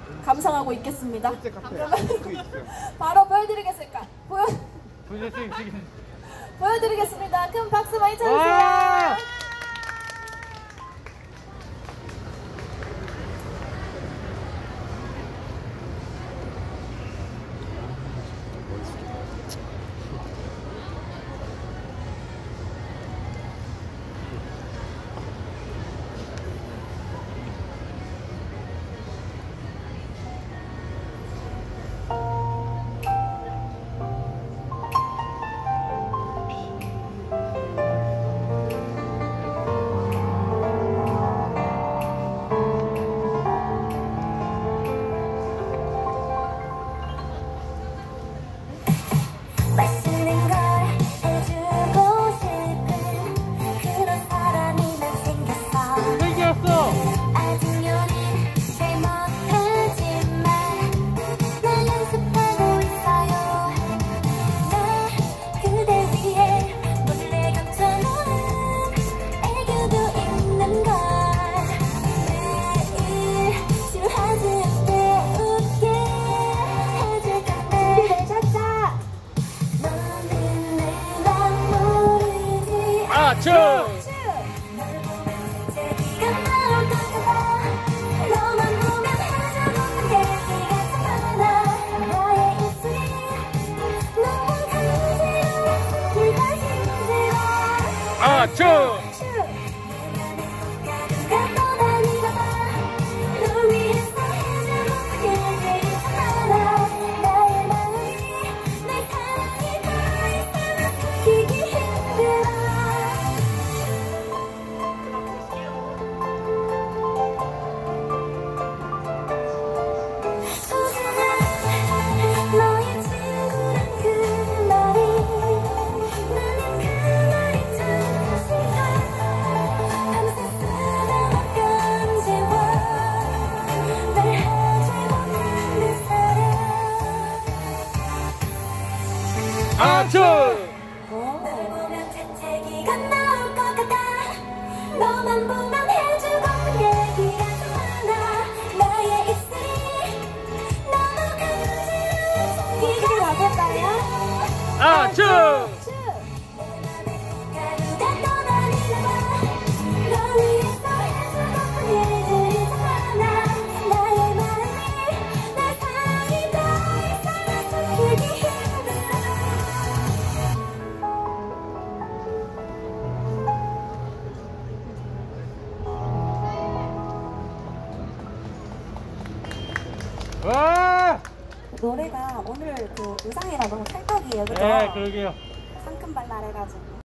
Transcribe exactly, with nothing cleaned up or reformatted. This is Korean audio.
감상하고 있겠습니다. 바로 보여드리겠습니까? 보여 보여드리겠습니다. 큰 박수 많이 쳐주세요. 쭉! 아, 쭉! 아주! 보면 재채기가 나올 것 같아. 너만 보면 해주고 얘기가 좀 많아. 나의 입술이 너무 간지러워. 이제 가볼까요? 아주! 와! 노래가 오늘 그 의상이랑 너무 찰떡이에요, 그죠? 네, 그러게요. 상큼발랄 해가지고.